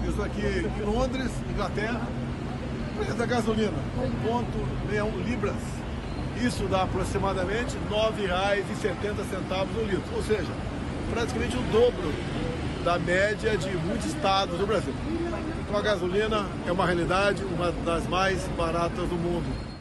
Eu estou aqui em Londres, Inglaterra. O preço da gasolina, 1,61 libras. Isso dá aproximadamente R$ 9,70 o litro. Ou seja, praticamente o dobro da média de muitos estados do Brasil. Então a gasolina é uma realidade, uma das mais baratas do mundo.